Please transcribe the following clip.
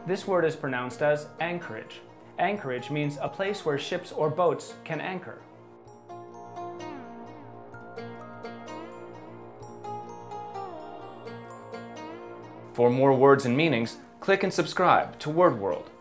This word is pronounced as Anchorage. Anchorage means a place where ships or boats can anchor. For more words and meanings, click and subscribe to Word World.